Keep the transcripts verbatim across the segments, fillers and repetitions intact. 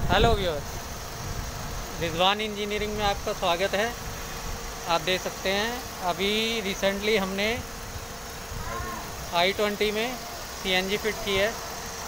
Hello viewers, Rizwan engineering में आपका स्वागत है। आप देख सकते हैं अभी रिसेंटली हमने आई ट्वेंटी में सीएनजी फिट की है।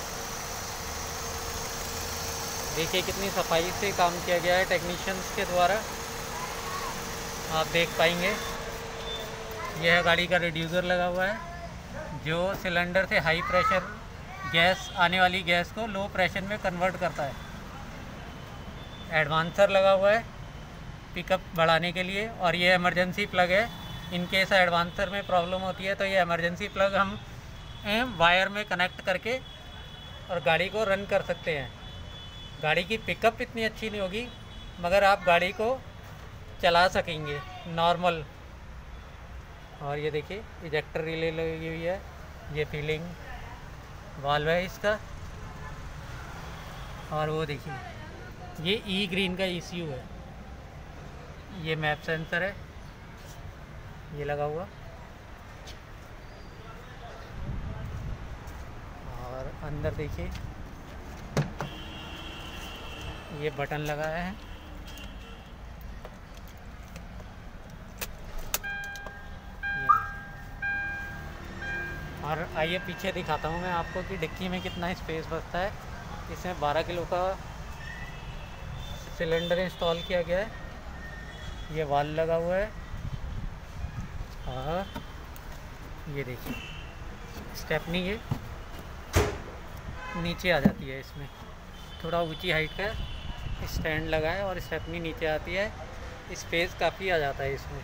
देखिए कितनी सफाई से काम किया गया है टेक्नीशियंस के द्वारा। आप देख पाएंगे यह गाड़ी का रिड्यूसर लगा हुआ है जो सिलेंडर से हाई प्रेशर गैस आने वाली गैस को लो प्रेशर में कन्वर्ट करता है। एडवांसर लगा हुआ है पिकअप बढ़ाने के लिए, और ये इमरजेंसी प्लग है। इन केस एडवांसर में प्रॉब्लम होती है तो ये इमरजेंसी प्लग हम वायर में कनेक्ट करके और गाड़ी को रन कर सकते हैं। गाड़ी की पिकअप इतनी अच्छी नहीं होगी मगर आप गाड़ी को चला सकेंगे नॉर्मल। और ये देखिए इजेक्टर रिले लगी हुई है, ये फीलिंग वाल्व है इसका। और वो देखिए ये ई ग्रीन का ईसीयू है, ये मैप सेंसर है ये लगा हुआ, और अंदर देखिए ये बटन लगाया है। और आइए पीछे दिखाता हूँ मैं आपको कि डिक्की में कितना स्पेस बचता है। इसमें बारह किलो का सिलेंडर इंस्टॉल किया गया है, ये वाल लगा हुआ है। और ये देखिए स्टेपनी ये नीचे आ जाती है, इसमें थोड़ा ऊंची हाइट का स्टैंड लगा है और स्टेपनी नीचे आती है, स्पेस काफ़ी आ जाता है इसमें।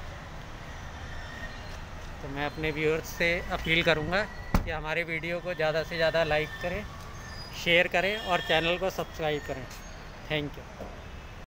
तो मैं अपने व्यूअर्स से अपील करूंगा कि हमारे वीडियो को ज़्यादा से ज़्यादा लाइक करें, शेयर करें और चैनल को सब्सक्राइब करें। Thank you.